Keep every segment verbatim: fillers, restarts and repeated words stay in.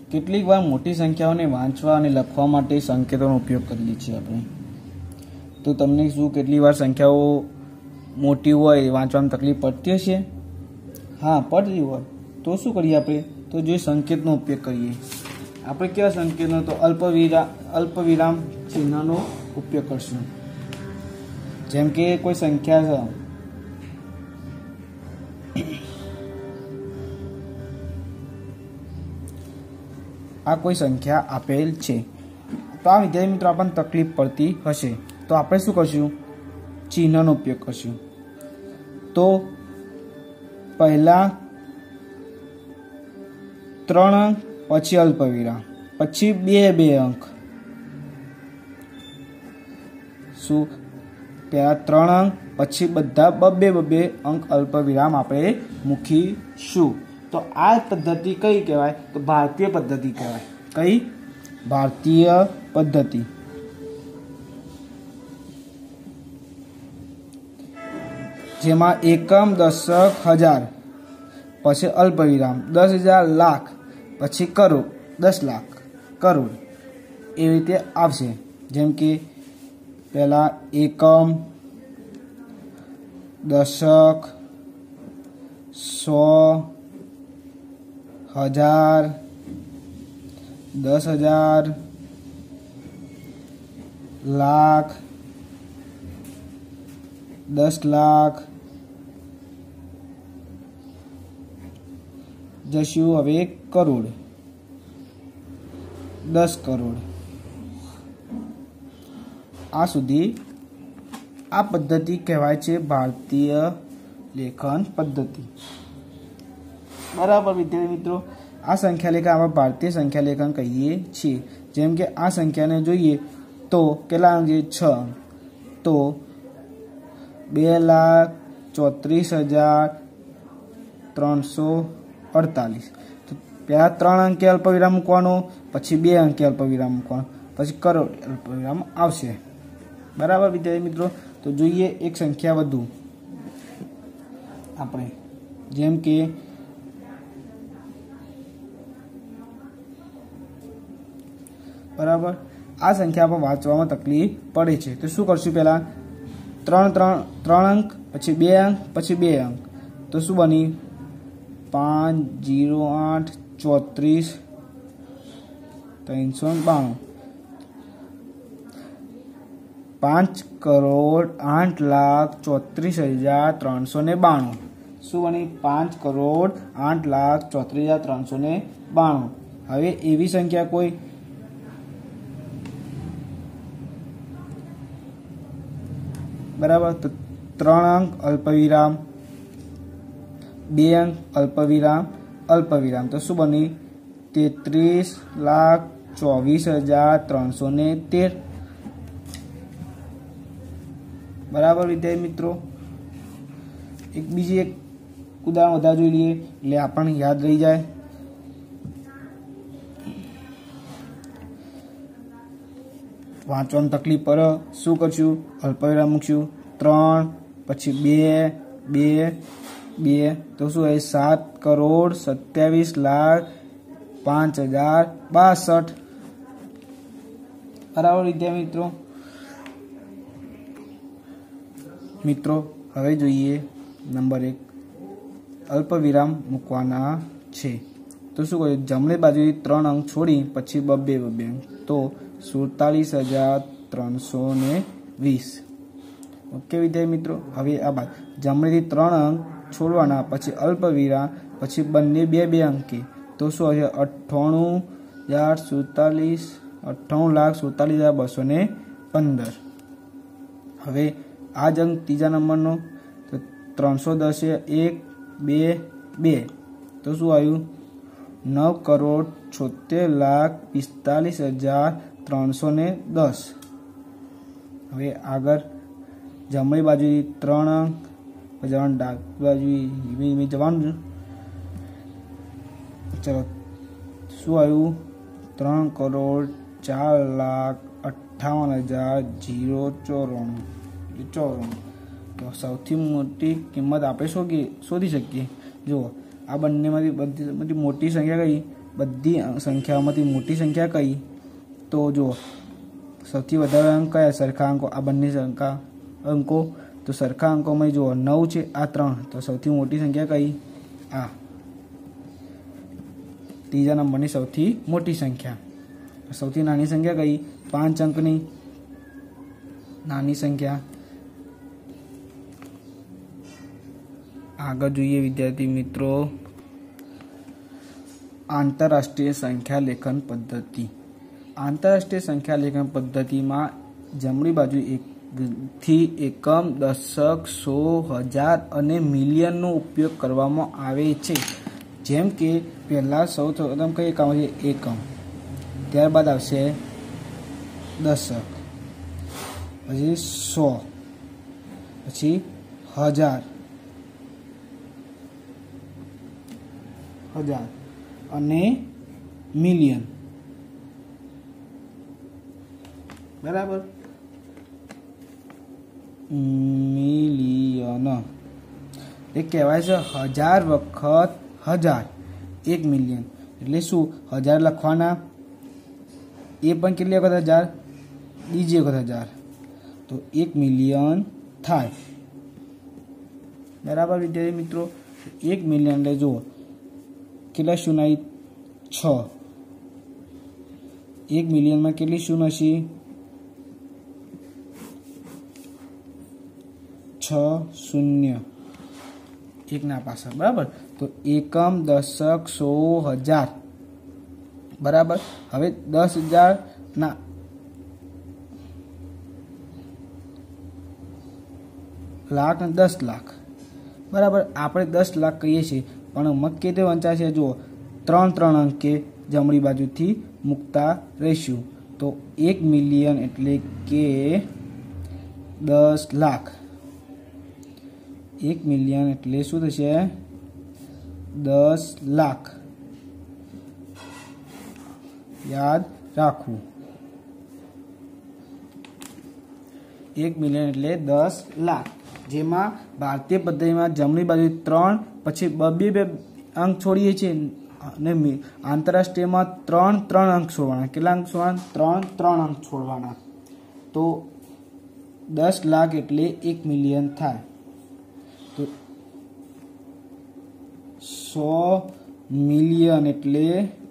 કેટલીક વાર મોટી સંખ્યાઓને વાંચવા અને લખવા માટે સંકેતોનો ઉપયોગ કરીએ છીએ આપણે। તો તમને શું કેટલી વાર સંખ્યાઓ મોટી હોય વાંચવામાં તકલીફ પડતી હશે? હા, પડતી હોય તો શું કરીએ આપણે? તો જો સંકેતનો ઉપયોગ કરીએ આપણે। કેવા સંકેતનો? તો અલ્પવિરામ અલ્પવિરામ ચિહ્નનો ઉપયોગ કરશું। જેમ કે કોઈ સંખ્યા છે, આ કોઈ સંખ્યા આપેલ છે, તો આ વિદ્યાર્થી મિત્રો આપણને તકલીફ પડતી હશે તો આપણે શું કરશું? ચિહ્નનો ઉપયોગ કરશું। તો પહેલા ત્રણ અંક, પછી અલ્પવિરામ, પછી બે બે અંક। શું? પહેલા ત્રણ અંક, પછી બધા બબ્બે બબ્બે અંક અલ્પવિરામ આપણે મૂકીશું। તો આ પદ્ધતિ કઈ કહેવાય? તો ભારતીય પદ્ધતિ કહેવાય। કઈ? ભારતીય પદ્ધતિ। જેમાં એકમ, દશક, હજાર, પછી અલ્પવિરામ, દસ હજાર, લાખ, પછી કરોડ, દસ લાખ, કરોડ, એવી રીતે આવશે। જેમ કે પહેલા એકમ, દશક, સો, હજાર, દસ હજાર, લાખ, દસ લાખ, જશું હવે કરોડ, દસ કરોડ, આ સુધી આ પદ્ધતિ કહેવાય છે ભારતીય લેખન પદ્ધતિ। બરાબર વિદ્યાર્થી મિત્રો, આ સંખ્યા લેખન આપણે ભારતીય સંખ્યા લેખન કહીએ છીએ। જેમ કે આ સંખ્યાને જોઈએ તો કેટલા અંક છે? છ અંક। તો બે લાખ ચોત્રીસ હજાર ત્રણસો અડતાલીસ। તો પહેલા ત્રણ અંકે અલ્પવિરામ મૂકવાનો, પછી બે અંકે અલ્પવિરામ મૂકવાનો, પછી કરોડ અલ્પવિરામ આવશે। બરાબર વિદ્યાર્થી મિત્રો, તો જોઈએ એક સંખ્યા વધુ આપણે, જેમ કે બરાબર આ સંખ્યા પર વાંચવામાં તકલીફ પડે છે તો શું કરશું? પહેલા ત્રણ ત્રણ ત્રણ અંક, પછી બે અંક, પછી બે અંક, તો શું બની? પાંચ જીરો આઠ ચોત્રીસ ત્રણસો બાણું। પાંચ કરોડ આઠ લાખ ચોત્રીસ હજાર ત્રણસો ને બાણું। શું બની? પાંચ કરોડ આઠ લાખ ચોત્રીસ હજાર ત્રણસો ને બાણું। હવે એવી સંખ્યા કોઈ બરાબર, તો ત્રણ અંક અલ્પવિરામ, બે અંક અલ્પવિરામ, અલ્પવિરામ, તો શું બની? તેત્રીસ લાખ ચોવીસ હજાર ત્રણસો ને તેર। બરાબર વિદ્યાર્થી મિત્રો, એક બીજી એક ઉદાહરણ વધારે જોઈ લઈએ એટલે આપણને યાદ રહી જાય। વાંચવામાં તકલીફ પડે શું કરશું? અલ્પવિરામ મૂકશું। ત્રણ, પછી બે બે બે, તો શું હોય? સાત કરોડ સત્યાવીસ લાખ પાંચ હજાર બાસઠ। બરાબર વિદ્યાર્થી મિત્રો મિત્રો હવે જોઈએ નંબર એક, અલ્પવિરામ મૂકવાના છે તો શું કહ્યું? જમણી બાજુથી ત્રણ અંક છોડી પછી બબ્બે બબ્બે અંક, તો સુડતાલીસ હજાર ત્રણસો ને વીસ। ઓકે વિદ્યાર્થી મિત્રો, હવે આ બાદ જમણીથી ત્રણ અંક છોડવાના, પછી અલ્પવિરામ, પછી બંને બે બે અંકી, તો શું હશે? અઠ્ઠાણું હજાર સુડતાલીસ અઠ્ઠાણું લાખ સુડતાલીસ હજાર બસો ને પંદર। હવે આ જ અંક ત્રીજા નંબરનો, તો ત્રણસો દસ એક બે બે, તો શું આવ્યું? નવ કરોડ છોતેર લાખ પિસ્તાલીસ હજાર ત્રણસો ને દસ। હવે આગળ જમણી બાજુ ત્રણ અંક, જવાનું ડાબી બાજુ ધીમે ધીમે જવાનું। ચલો શું આવ્યું? ત્રણ કરોડ ચાર લાખ અઠ્ઠાવન હજાર જીરો ચોરાણું ચોરાણું। તો સૌથી મોટી કિંમત આપણે શોધી શોધી શકીએ। જુઓ આ બંનેમાંથી બધી બધી મોટી સંખ્યા કઈ? બધી સંખ્યાઓમાંથી મોટી સંખ્યા કઈ? તો જો સૌથી વધારે અંક કયા? સરખા અંકો. આ બંને સંખ્યા અંકો તો સરખા અંકોમાં જુઓ નવ છે, આ ત્રણ, તો સૌથી મોટી સંખ્યા કઈ? આ ત્રીજા નંબરની સૌથી મોટી સંખ્યા. સૌથી નાની સંખ્યા કઈ? પાંચ અંકની નાની સંખ્યા. આગળ જોઈએ વિદ્યાર્થી મિત્રો, આંતરરાષ્ટ્રીય સંખ્યા લેખન પદ્ધતિ. આંતરરાષ્ટ્રીય સંખ્યા લેખન પદ્ધતિમાં જમણી બાજુ એક થી એકમ, દશક, સો, હજાર અને મિલિયનનો ઉપયોગ કરવામાં આવે છે. જેમ કે પહેલા સૌ પ્રથમ કઈ એકમ છે? એકમ. ત્યારબાદ આવશે દશક, પછી સો, પછી હજાર હજાર અને મિલિયન. બરાબર, મિલિયન એ કહેવાય છે હજાર વખત હજાર, એક મિલિયન. એટલે શું? હજાર લખવાના, એ પણ કેટલી વખત હજાર? બીજી વખત હજાર, તો એક મિલિયન થાય. બરાબર વિદ્યાર્થી મિત્રો, એક મિલિયન એટલે જુઓ કેટલા શૂન્ય? છ. એક મિલિયનમાં કેટલી શૂન્ય હશે? છ શૂન્ય એક ના પાછળ. બરાબર, તો એકમ, દશક, સો, હજાર. બરાબર, હવે દસ હજાર ના લાખ ને દસ લાખ. બરાબર, આપણે દસ લાખ કહીએ છીએ, પણ મત કેવી રીતે વંચાશે? જુઓ, ત્રણ ત્રણ અંકે જમણી બાજુથી મૂકતા રહીશું. તો એક મિલિયન એટલે કે દસ લાખ. એક મિલિયન એટલે શું થશે? દસ લાખ. યાદ રાખવું, એક મિલિયન એટલે દસ લાખ. જેમાં ભારતીય પદ્ધતિમાં જમણી બાજુ ત્રણ, પછી બે બે અંક છોડીએ છીએ, અને આંતરરાષ્ટ્રીયમાં ત્રણ ત્રણ અંક છોડવાના. કેટલા અંક છોડવાના? ત્રણ ત્રણ અંક છોડવાના. તો દસ લાખ એટલે એક મિલિયન થાય. તો સો મિલિયન એટલે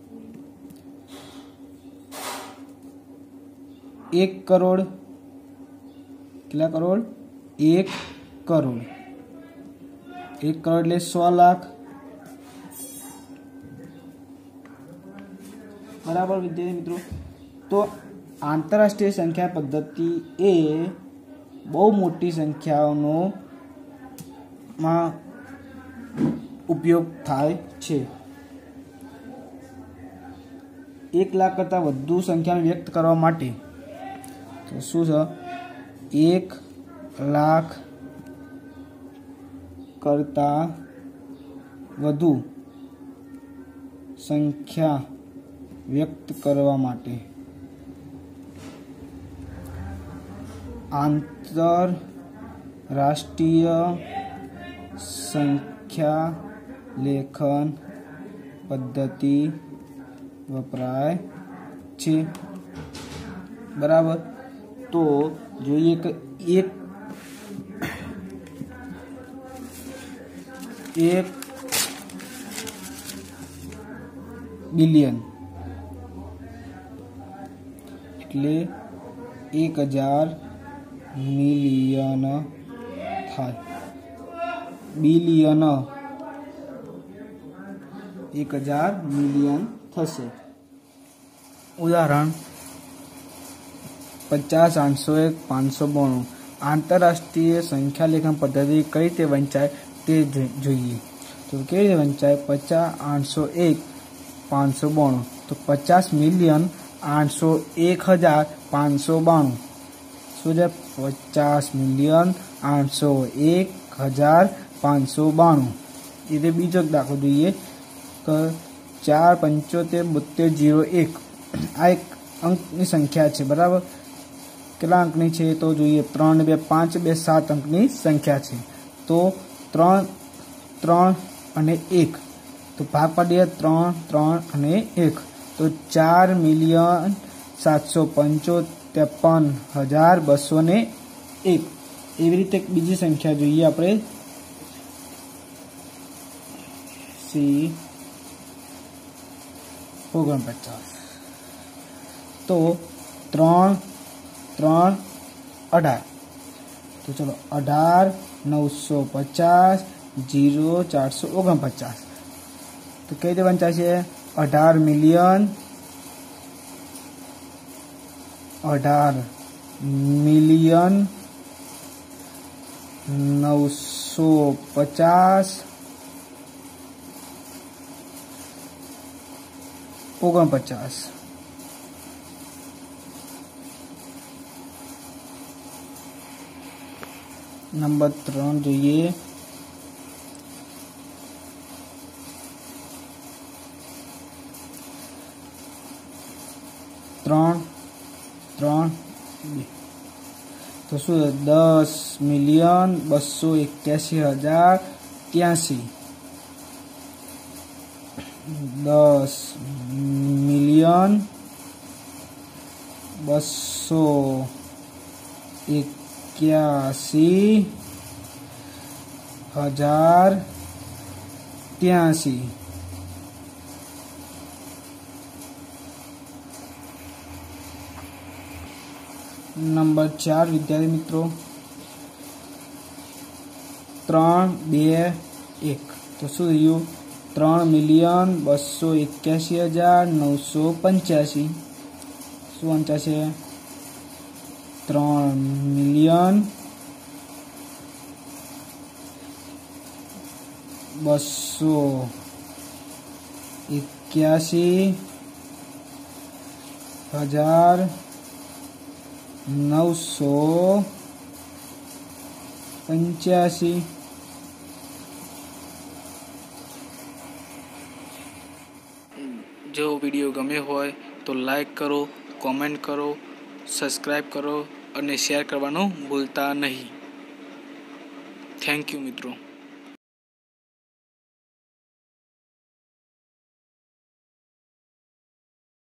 એક કરોડ. કેટલા કરોડ? એક કરોડ. એક કરોડ એટલે સો લાખ. બરાબર વિદ્યાર્થી મિત્રો, તો આંતરરાષ્ટ્રીય સંખ્યા પદ્ધતિ એ બહુ મોટી સંખ્યાઓનો માં ઉપયોગ થાય છે. એક લાખ કરતાં વધુ સંખ્યાને વ્યક્ત કરવા માટે તો શું છે? એક લાખ કરતાં વધુ સંખ્યા વ્યક્ત કરવા માટે આંતરરાષ્ટ્રીય સંખ્યા લેખન પદ્ધતિ વપરાય છે. બરાબર, તો જોઈએ કે એક એક બિલિયન એટલે એક હજાર મિલિયન થાય. બિલિયન એક હજાર મિલિયન થશે. ઉદાહરણ પચાસ, આઠસો એક, પાંચસો બોણું. આંતરરાષ્ટ્રીય સંખ્યા લેખન પદ્ધતિ કઈ રીતે વંચાય તે જોઈએ. તો કેવી રીતે વંચાય? પચાસ, આઠસો એક, પાંચસો બોણું. તો પચાસ મિલિયન આઠસો એક હજાર પાંચસો બાણું. શું છે? પચાસ મિલિયન આઠસો એક હજાર પાંચસો બાણું. એટલે બીજો દાખલો જોઈએ કે ચાર પંચોતેર બોતેર જીરો એક. આ એક અંકની સંખ્યા છે. બરાબર, કેટલા અંકની છે? તો જોઈએ, ત્રણ બે પાંચ બે સાત અંકની સંખ્યા છે. તો ત્રણ ત્રણ અને એક तो भाग पाડીએ ત્રણ ત્રણ અને એક તો ચાર મિલિયન સાતસો પંચોતેપન હજાર બસો ને એક। એવી રીતે બીજી સંખ્યા જોઈએ આપણે સી ઓગણપચાસ। तो ત્રણ ત્રણ અઢાર तो चलो अठार नौ सौ पचास जीरो चार सौ ओगन पचास तो कई देवन चाहिए अठार मिलियन अठार मिलियन नौ सौ पचास ओगन पचास। नंबर त्रण જોઈએ ત્રણ ત્રણ तो शू दस मिलियन बसो एक्यासी हजार त्यासी दस मिलियन बसो इक्यासी हजार त्यासी। नंबर चार विद्यार्थी मित्रों त्रण बे एक तो शू थयु त्रण मिलियन बसो एक्यासी हजार नौ सौ पंचासी शू वंचाशे त्रण मिलियन बसो एक्यासी हजार नौ सौ पंचासी। जो वीडियो गमे होय तो लाइक करो, कमेंट करो, सब्सक्राइब करो और शेयर करवानो भूलता नहीं। थैंक यू मित्रों।